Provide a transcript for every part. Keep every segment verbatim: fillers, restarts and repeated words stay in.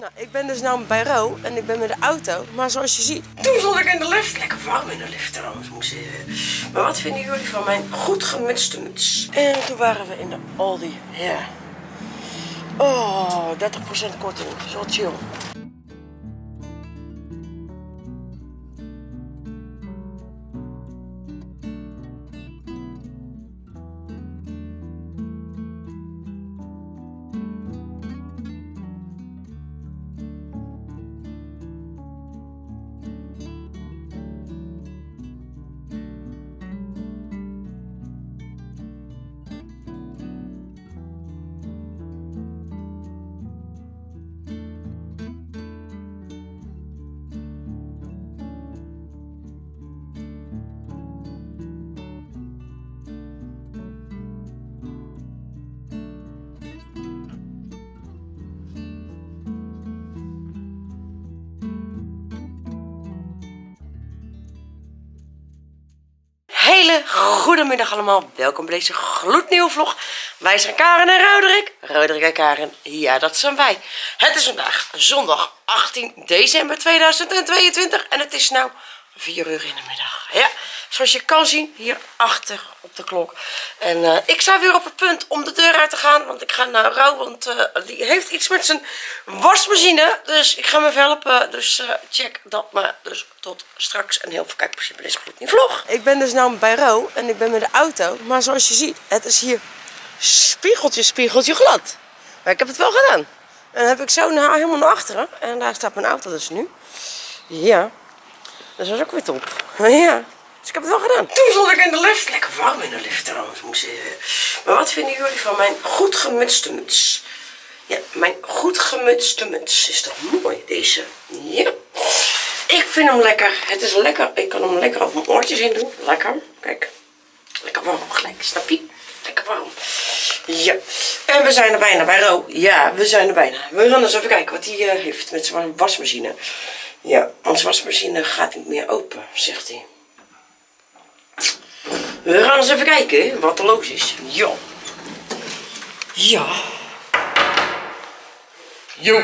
Nou, ik ben dus nu bij Ro en ik ben met de auto. Maar zoals je ziet, toen zat ik in de lift. Lekker warm in de lift trouwens, moet ik zeggen. Maar wat vinden jullie van mijn goed gemutste muts? En toen waren we in de Aldi. Ja. Oh, dertig procent korting. Zo chill. Hele goedemiddag allemaal, welkom bij deze gloednieuwe vlog. Wij zijn Karen en Roderick. Roderick en Karen, ja dat zijn wij. Het is vandaag zondag achttien december tweeduizend tweeëntwintig en het is nu vier uur in de middag. Ja, zoals je kan zien hier achter op de klok. En uh, ik sta weer op het punt om de deur uit te gaan, want ik ga naar Ro, want uh, die heeft iets met zijn wasmachine. Dus ik ga me even helpen, dus uh, check dat maar. Dus tot straks en heel veel kijkplezier bij deze gloednieuwe vlog. Ik ben dus nu bij Ro en ik ben met de auto, maar zoals je ziet, het is hier spiegeltje, spiegeltje glad. Maar ik heb het wel gedaan. En dan heb ik zo naar, helemaal naar achteren en daar staat mijn auto dus nu. Ja. Dus dat is ook weer top. Ja, dus ik heb het wel gedaan. Toen zat ik in de lift. Lekker warm in de lift trouwens, moet ik zeggen. Maar wat vinden jullie van mijn goed gemutste muts? Ja, mijn goed gemutste muts. Is toch mooi, deze? Ja. Ik vind hem lekker. Het is lekker. Ik kan hem lekker op mijn oortjes heen doen. Lekker. Kijk. Lekker warm gelijk. Snap je? Lekker warm. Ja. En we zijn er bijna bij Ro. Ja, we zijn er bijna. We gaan eens even kijken wat hij uh, heeft met zijn wasmachine. Ja, onze wasmachine gaat niet meer open, zegt hij. We gaan eens even kijken wat er los is. Ja. Ja. Jo.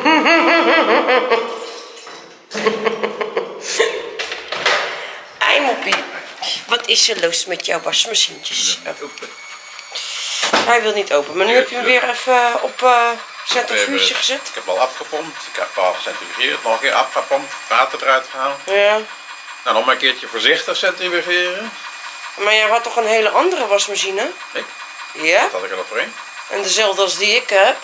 Eimoppie. Wat is er los met jouw wasmachientjes? Oh. Hij wil niet open, maar nu heb je hem weer even op uh, centrifuge gezet. Ik heb al afgepompt, ik heb al gecentrifugeerd, nog een keer afgepompt, water eruit gehaald. Ja. Nou, nog maar een keertje voorzichtig centrifugeren. Maar jij had toch een hele andere wasmachine? Ik? Ja. Wat had ik er nog voor een? En dezelfde als die ik heb.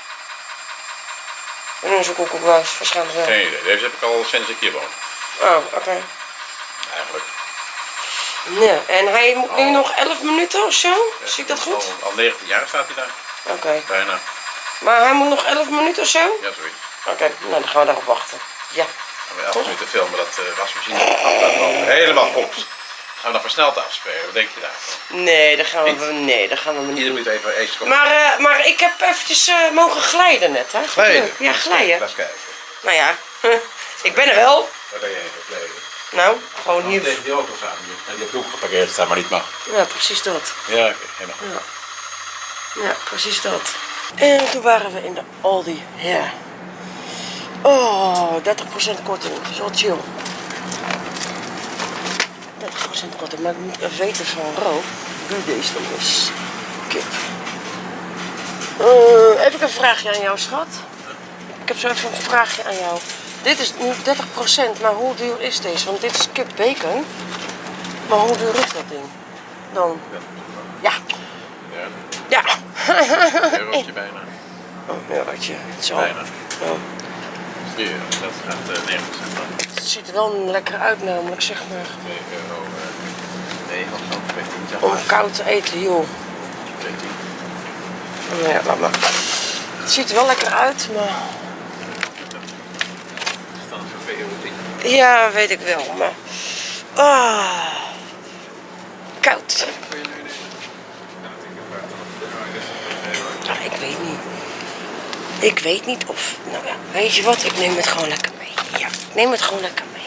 En dan is ook ook wel waarschijnlijk wel. Geen idee, deze heb ik al sinds ik hier woon. Oh, oké. Okay. Eigenlijk. Ja, en hij moet nu oh. nog elf minuten of zo? Ja, zie ik dat goed? Al, al negentien jaar staat hij daar. Oké. Okay. Bijna. Maar hij moet nog elf minuten of zo? Ja, zoiets. Oké, okay. Nou dan gaan we daarop wachten. Ja. Gaan we elf minuten filmen dat uh, wasmachine aflaat helemaal goed. Gaan we dan versneld afspelen, wat denk je daar? Nee, dat gaan we niet. Nee, dat gaan we niet. Ieder moet even eens komen. Maar, uh, maar ik heb eventjes uh, mogen glijden net, hè? Glijden? Ja, glijden. Laat eens kijken. Nou ja, ik ben er wel. Waar ben je heen glijden? Nou, gewoon hier. Tegen die auto's aan. Die heb je ook geparkeerd staan, maar niet mag. Ja, precies dat. Ja, oké, okay, helemaal. Ja. Ja, precies dat. En toen waren we in de Aldi. Ja. Oh, dertig procent korting. Zo chill. dertig procent korting. Maar ik moet even weten van Ro wie deze dan is. Kip. Uh, heb ik een vraagje aan jou, schat? Ik heb zo even een vraagje aan jou. Dit is nu dertig procent, maar hoe duur is deze? Want dit is kip bacon. Maar hoe duur is dat ding? Dan? Ja. Ja. Ja. Een eurotje bijna. Oh, een eurotje. Zo. Bijna. Oh. vier euro, dat gaat uh, negen procent af. Het ziet er wel lekker uit namelijk, zeg maar. twee euro negen of zo, veertien zeg maar. Om koud te eten, joh. veertien. Oh, ja, laat maar. Het ziet er wel lekker uit, maar... Ja, weet ik wel, maar... Ah, koud. Nou, ik weet niet. Ik weet niet of... Nou ja, weet je wat? Ik neem het gewoon lekker mee. Ja, ik neem het gewoon lekker mee.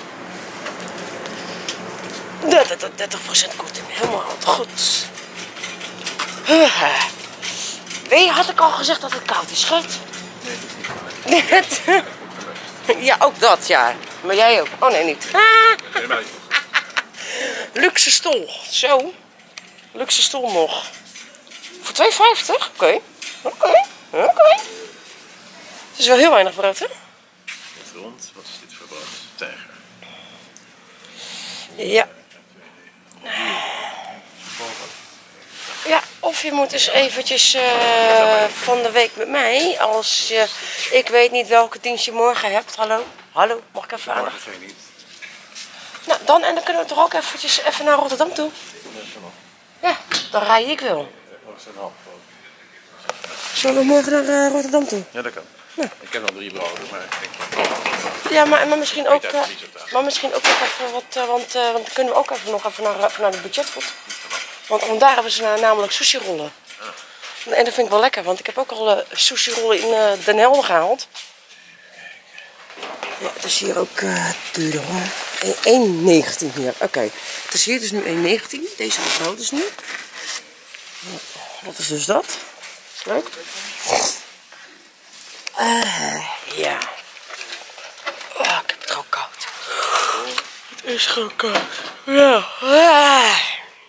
dertig procent korting. Helemaal goed. Weet je, had ik al gezegd dat het koud is, schat? Ja, ook dat, ja. Maar jij ook. Oh nee, niet. Nee, maar niet. Luxe stoel. Zo. Luxe stoel nog. Voor twee vijftig? Oké. Oké. Oké. Het is wel heel weinig brood, hè? Dit rond. Wat is dit voor brood? Tijger. Ja. Ja, of je moet eens eventjes uh, van de week met mij, als je, ik weet niet welke dienst je morgen hebt. Hallo? Hallo? Mag ik even aan? Morgen geen niet. Nou, dan, en dan kunnen we toch ook eventjes even naar Rotterdam toe? Ja, dan rij ik wel. Zullen we morgen naar uh, Rotterdam toe? Ja, dat kan. Ja. Ik heb nog drie broden, maar ik denk... Ja, maar, maar, misschien ook, uh, maar misschien ook nog even wat, uh, want, uh, want dan kunnen we ook even nog even naar, even naar de budgetfood. Want, want daar hebben ze uh, namelijk sushi rollen. Ja. En dat vind ik wel lekker, want ik heb ook al uh, sushi rollen in uh, Den Helder gehaald. Ja, het is hier ook uh, duurder hoor. één negentien hier, oké. Okay. Het is hier dus nu één negentien, deze brood is nu. Wat is dus dat? Is leuk. Uh, ja. Oh, ik heb het gewoon koud. Het is gewoon koud. Ja. Ah.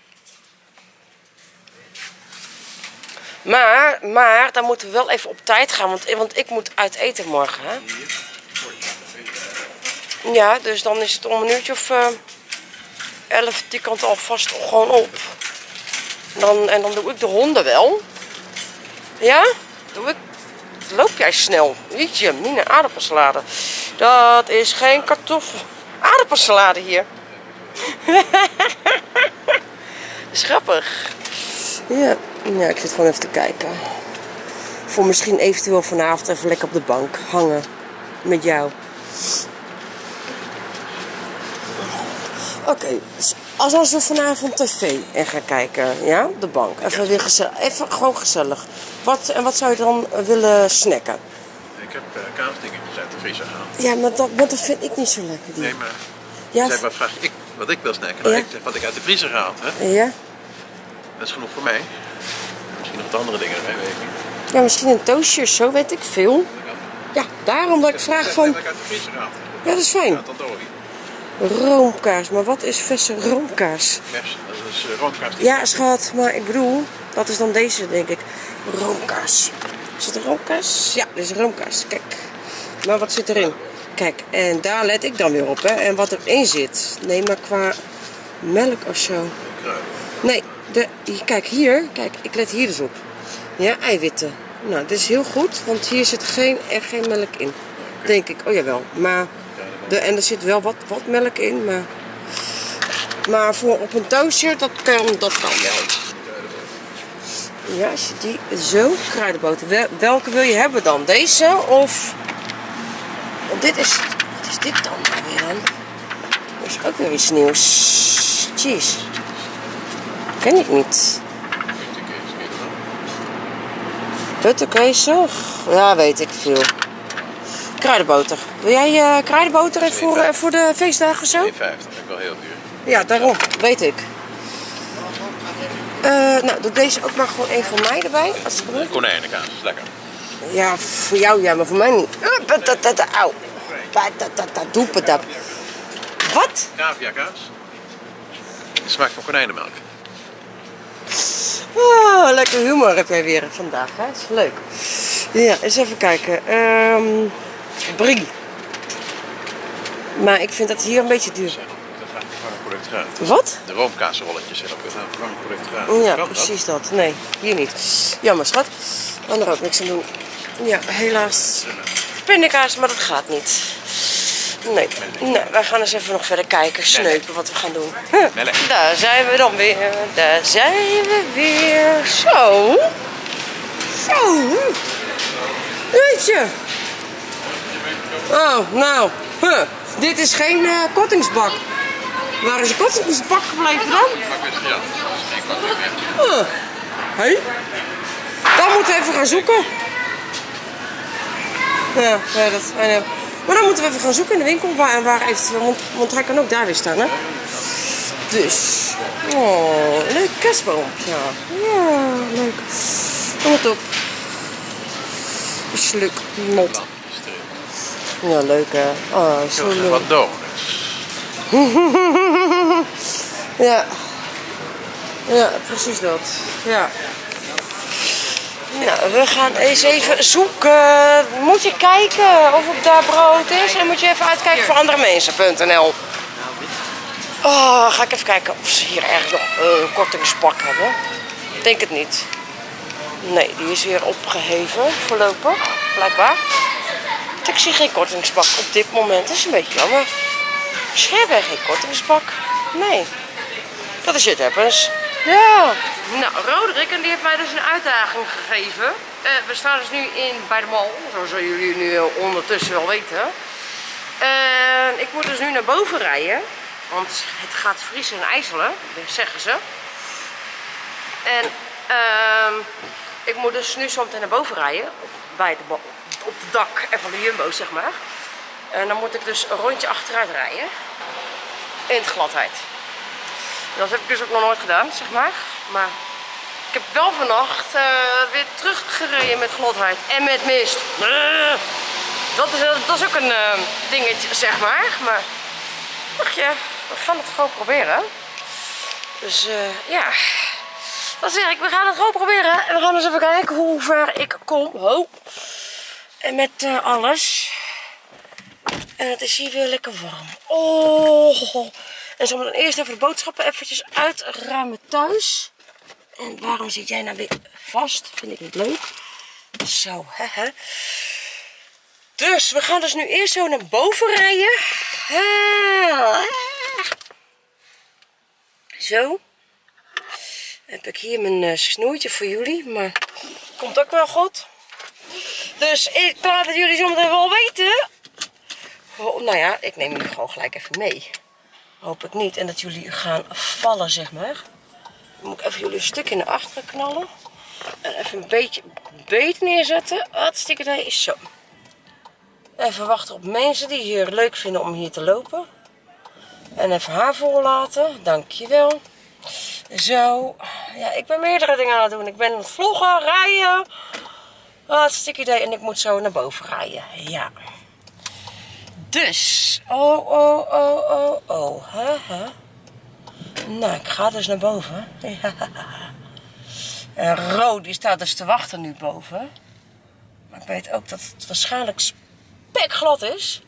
Maar, maar, dan moeten we wel even op tijd gaan, want, want ik moet uit eten morgen, hè? Ja, dus dan is het om een uurtje of uh, elf die kant alvast gewoon op. Dan, en dan doe ik de honden wel. Ja? Doe ik. Loop jij snel? Jeetje, mine aardappelsalade. Dat is geen kartoffel. Aardappelsalade hier. Dat is grappig. Ja. Ja, ik zit gewoon even te kijken. Voor misschien eventueel vanavond even lekker op de bank hangen. Met jou. Oké, okay, dus als we vanavond tv en gaan kijken, ja, op de bank. Even weer gezellig, even gewoon gezellig. Wat, en wat zou je dan willen snacken? Ik heb uh, kaasdingetjes uit de vriezer gehaald. Ja, maar dat, maar dat vind ik niet zo lekker. Die. Nee, maar ja, zeg, wat vraag ik wat ik wil snacken? Nou, ja. ik zeg wat ik uit de vriezer gehaald heb. Ja. Dat is genoeg voor mij. Misschien nog wat andere dingen erbij, weet ik niet. Ja, misschien een toastje, zo weet ik veel. Ja, daarom dat ik vraag van... Wat ik uit de vriezer gehaald. Ja, dat is fijn. Ja, tandoori. Roomkaas, maar wat is verse roomkaas? Vers, dat is uh, roomkaas. Ja, schat, maar ik bedoel, dat is dan deze, denk ik. Roomkaas. Is het een roomkaas? Ja, dit is roomkaas. Kijk. Maar wat zit erin? Kijk, en daar let ik dan weer op, hè. En wat erin zit. Nee, maar qua melk of zo. Nee, de, kijk hier. Kijk, ik let hier dus op. Ja, eiwitten. Nou, dit is heel goed, want hier zit geen, er geen melk in. Denk ik. Oh, jawel. Maar... De, en er zit wel wat, wat melk in, maar, maar voor op een toastje, dat kan, dat kan wel. Ja, als je die zo, kruidenboter. Wel, welke wil je hebben dan? Deze of... Want dit is, wat is dit dan weer dan? Dat is ook weer iets nieuws. Cheese. Ken ik niet. Butterkees, ja, weet ik veel. Kruidenboter. Wil jij uh, kruidenboter voor, uh, voor de feestdagen zo? twee vijftig, vind ik wel heel duur. Ja, daarom. Weet ik. Uh, nou, doe deze ook maar gewoon één van mij erbij. Als het gebeurt. Konijnenkaas, is lekker. Ja, voor jou ja, maar voor mij niet. Auw. Doepadap. Wat? Caviakaas. De smaak van konijnenmelk. Oh, lekker humor heb jij weer vandaag, hè? Dat is leuk. Ja, eens even kijken. Um, Brie. Maar ik vind dat hier een beetje duur. Dat gaat een vervangend product uit. Wat? De roomkaasrolletjes zijn ook een vervangend product uit. Ja, precies dat? dat. Nee, hier niet. Jammer, schat. Kan er ook niks aan doen. Ja, helaas. Pindakaas, maar dat gaat niet. Nee, nee, wij gaan eens even nog verder kijken, sneupen wat we gaan doen. Huh, daar zijn we dan weer. Daar zijn we weer. Zo. Zo. Weet je. Oh, nou. Huh. Dit is geen uh, kortingsbak. Waar is de kortingsbak gebleven dan? Huh. Hey. Dan moeten we even gaan zoeken. Ja, ja dat, I know. Maar dan moeten we even gaan zoeken in de winkel waar en waar eventueel, want, want hij kan ook daar weer staan, hè. Dus, oh, leuk kerstboompje. Ja, leuk. Kom het op. Sluk, mot. Ja, leuk hè. Oh, zo Zo leuk. wat donuts. Ja. Ja, precies dat. Ja. Nou, we gaan eens even zoeken. Moet je kijken of het daar brood is en moet je even uitkijken voor andere mensen punt n l. Oh, ga ik even kijken of ze hier ergens nog een kortingspak hebben. Ik denk het niet. Nee, die is weer opgeheven voorlopig, blijkbaar. Ik zie geen kortingspak op dit moment. Dat is een beetje jammer. Ze hebben geen kortingspak. Nee. Dat is it happens. Ja. Nou, Roderick, en die heeft mij dus een uitdaging gegeven. Uh, we staan dus nu in, bij de mall, zo zullen jullie nu uh, ondertussen wel weten. En uh, ik moet dus nu naar boven rijden, want het gaat vriezen en ijzelen, zeggen ze. En uh, ik moet dus nu zo meteen naar boven rijden, bij de, op het dak en van de Jumbo, zeg maar. En dan moet ik dus een rondje achteruit rijden, in de gladheid. Dat heb ik dus ook nog nooit gedaan, zeg maar. Maar ik heb wel vannacht uh, weer teruggereden met gladheid en met mist. Uh, dat, is, dat is ook een uh, dingetje, zeg maar. Maar ach ja, we gaan het gewoon proberen. Dus uh, ja, dat zeg ik, we gaan het gewoon proberen. En we gaan eens even kijken hoe ver ik kom. Oh. En met uh, alles. En het is hier weer lekker warm. Oh. En zo dan eerst even de boodschappen eventjes uitruimen thuis. En waarom zit jij nou weer vast? Vind ik niet leuk. Zo, hè, hè. Dus we gaan dus nu eerst zo naar boven rijden. Zo. Heb ik hier mijn uh, snoertje voor jullie. Maar komt ook wel goed. Dus ik laat het jullie zometeen wel weten. Oh, nou ja, ik neem jullie gewoon gelijk even mee. Hoop ik niet. En dat jullie gaan vallen, zeg maar. Dan moet ik even jullie een stuk in de achteren knallen. En even een beetje beet neerzetten. Hartstikke idee is zo. Even wachten op mensen die hier leuk vinden om hier te lopen. En even haar voorlaten. Dankjewel. Zo. Ja, ik ben meerdere dingen aan het doen. Ik ben aan het vloggen, rijden. Hartstikke idee. En ik moet zo naar boven rijden. Ja. Dus. Oh, oh, oh, oh, oh. Hè, hè. Nou, ik ga dus naar boven. Ja. En Ro, die staat dus te wachten nu boven. Maar ik weet ook dat het waarschijnlijk spekglad is.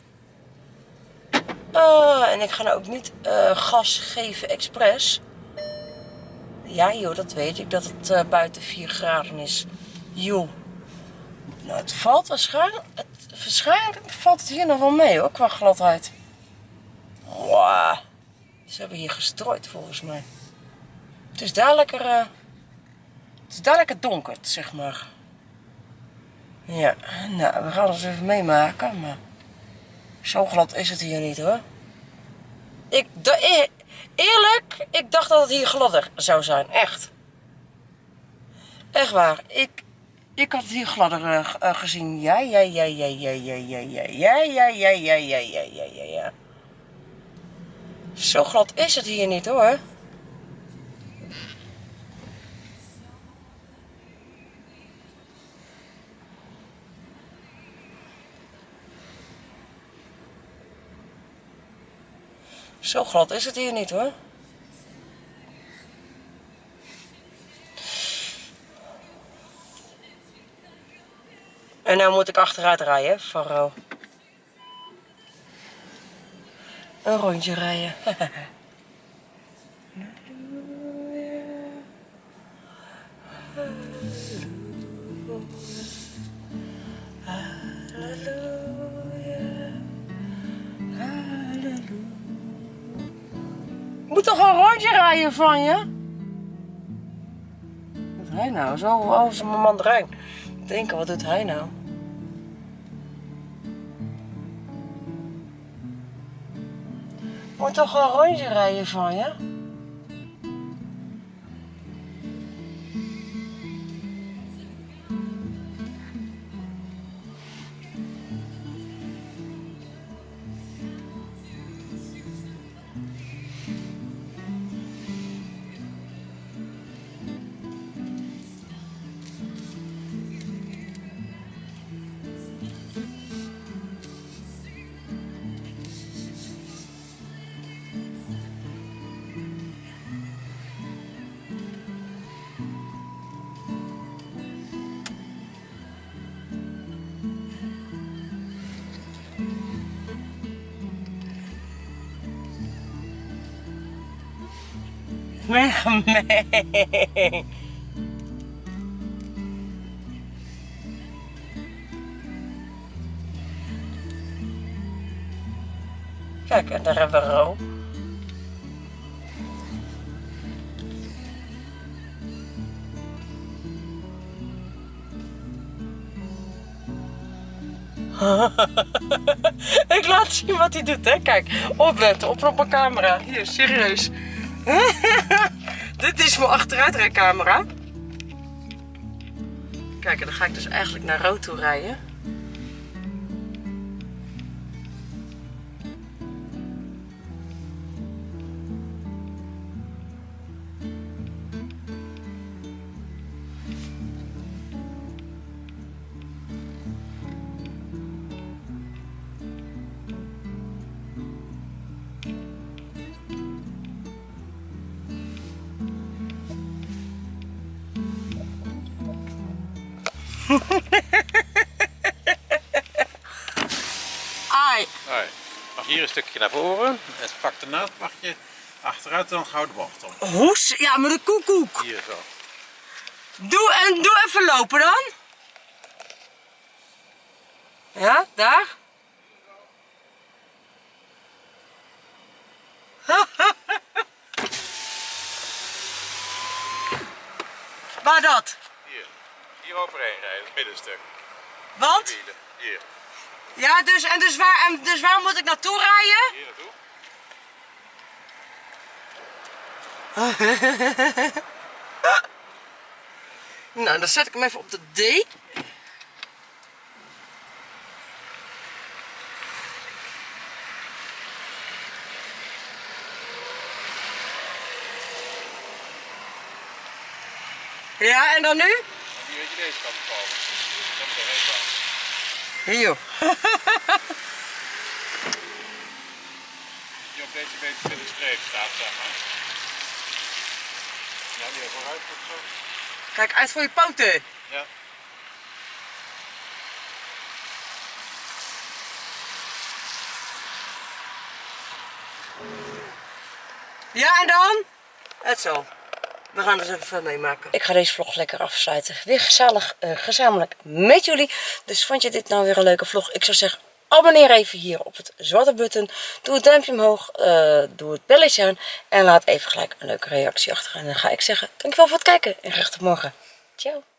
Uh, en ik ga nou ook niet uh, gas geven expres. Ja joh, dat weet ik, dat het uh, buiten vier graden is. Joh. Nou, het valt waarschijnlijk, het, waarschijnlijk valt het hier nog wel mee hoor, qua gladheid. Wow. Ze hebben hier gestrooid volgens mij. Het is daar lekker, uh, het is daar lekker donker, zeg maar. Ja, nou, we gaan het eens even meemaken, maar zo glad is het hier niet hoor. Ik, de, eerlijk, ik dacht dat het hier gladder zou zijn, echt. Echt waar, ik, ik had het hier gladder uh, uh, gezien. Ja, ja, ja, ja, ja, ja, ja, ja, ja, ja, ja, ja, ja, ja, ja, ja, ja. Zo glad is het hier niet hoor. Zo glad is het hier niet hoor. En nou moet ik achteruit rijden, van Ro. Een rondje rijden. Ik moet toch een rondje rijden van je? Wat doet hij nou? Zo, oh, zo'n mandarijn. Ik denk, wat doet hij nou? Ik moet toch een rondje rijden van je? Ben je gemeen. Kijk, en daar hebben we Ro. Ik laat zien wat hij doet, hè. Kijk, opletten, op op mijn camera. Hier, serieus. Dit is mijn achteruitrijcamera. Kijk, en dan ga ik dus eigenlijk naar Ro toe rijden. Ai. Hoi. Mag hier een stukje naar voren. Het vak ernaast mag je achteruit dan gouden bocht om. Hoes? Ja, met de koekoek. Hier zo. Doe, en doe even lopen dan. Ja, daar. Waar dat? Hier. Hier overheen rijden, het middenstuk. Want? Wielen. Hier. Ja, dus, en dus, waar, en dus waar moet ik naartoe rijden? Hier naartoe. Nou, dan zet ik hem even op de D. Ja, en dan nu? En nu weet je deze kant op komen. Dan moet er heen gaan. Hier joh. Die op deze beetje in de streep staat, zeg maar. Ja, die er vooruit wordt zo. Kijk uit voor je poten. Ja. Ja, en dan? Het zo. We gaan er eens even veel meemaken. Ik ga deze vlog lekker afsluiten. Weer gezellig, uh, gezamenlijk met jullie. Dus vond je dit nou weer een leuke vlog? Ik zou zeggen, abonneer even hier op het zwarte button. Doe het duimpje omhoog. Uh, doe het belletje aan. En laat even gelijk een leuke reactie achter. En dan ga ik zeggen, dankjewel voor het kijken. En graag tot morgen. Ciao.